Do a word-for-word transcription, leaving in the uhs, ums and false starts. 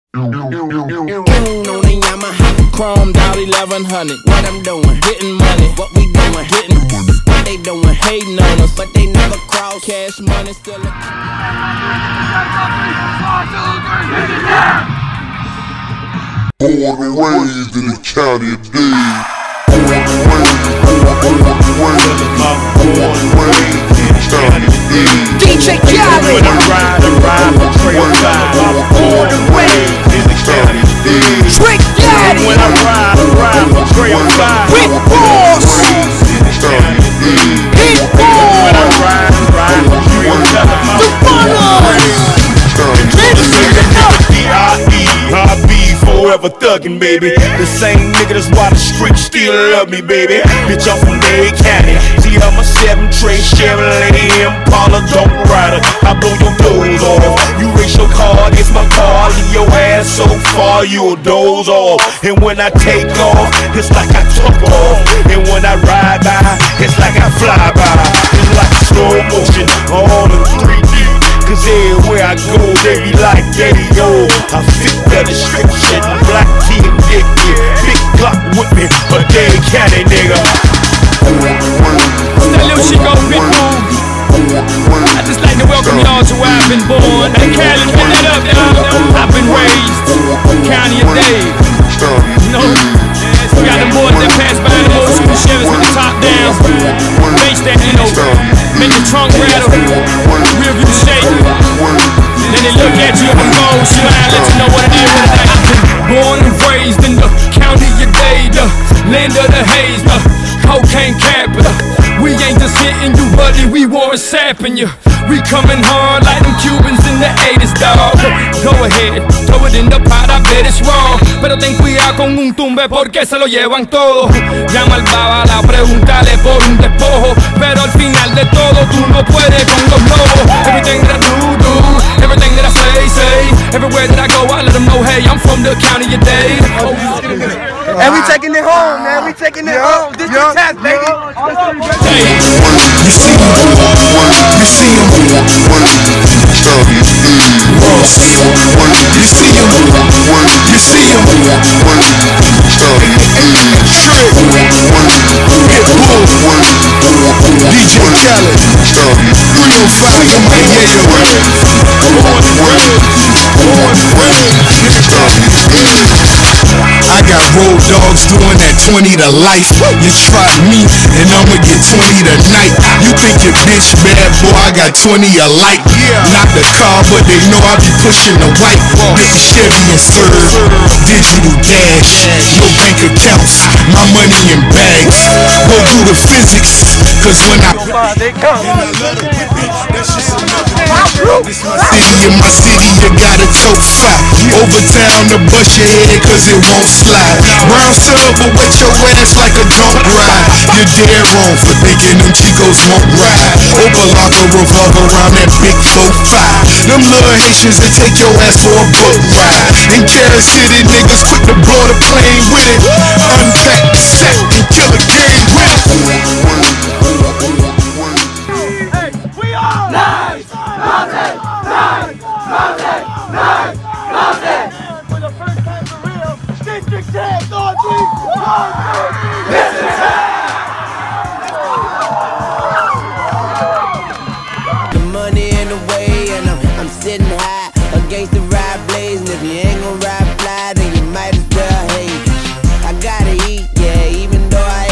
On the Yamaha, chromed out eleven hundred. What I'm doing, getting money. What we doing, getting money. What they doing, hating on us, but they never cross. Cash money still a Born and raised in the county of Dade. D J Khaled. When I ride, I ride for trail five. Born and raised in the county of Dade. Trick Daddy. When I ride, I ride for trail five. Big boss. Big boss. When I ride, I ride for trail five. The funnels. D I E, I be forever thuggin', baby. The same nigga that's why the streets still love me, baby. Bitch, I'm from Dade County. See how my seven tray Chevrolet Impala don't rider. I blow your doors off. You race your car against my car, leave your ass so far you'll doze off. And when I take off, it's like I took off. And when I ride by, it's like I fly by. It's like slow motion, all in three D. Cause everywhere I go, they be like, daddy, yo, I fit better, straight shit, black tee and dick, yeah. Big clock with me, but Dade County, nigga. That little shit go big move. I just like to welcome y'all to where I've been born. Hey, Cali, get that up, y'all. I've been raised, county of Dade. You know, we got them boys that pass by the old school Chevys with the top down. Bass that, you know, make the trunk rattle, rear view shake. Then they look at you and go, smile, let you know what it is. I've been born and raised in the county of Dade, the land of the haze, the cocaine capital. We ain't just hitting you, buddy, we war and sapping you. We coming hard like them Cubans in the eighties, dog. Go ahead, throw it in the pot, I bet it's wrong. Pero ten cuidado con un tumbe porque se lo llevan todo. Llama al babala, pregúntale por un despojo. Pero al final de todo tú no puedes con los lobos. Everything that I do, do, everything that I say, say. Everywhere that I go, I let them know, hey, I'm from the county of Dade. And we taking it home, man. We taking it home. This is the test, baby. Hey, you see him, you see him, Ross, you see him, you see him, Trick, Pitbull, D J Khaled, three oh five, you might hear your word. Born and raised, born and raised. I got road dogs doing that twenty to life. You try me and I'ma get twenty tonight. You think your bitch bad, boy, I got twenty alike. Not the car, but they know I be pushing the white. Big Chevy and serve, digital dash, no bank accounts, my money in bags. Go do the physics, cause when I They come. This my city, in my city, you gotta toe five. Over town to bust your head cause it won't slide. Brown silver wet your ass like a drunk ride. You're dead wrong for thinking them Chicos won't ride. Overlock a revolver around that big four five. Them little Haitians that take your ass for a boat ride. And Carrot City niggas quick to blow the plane with it.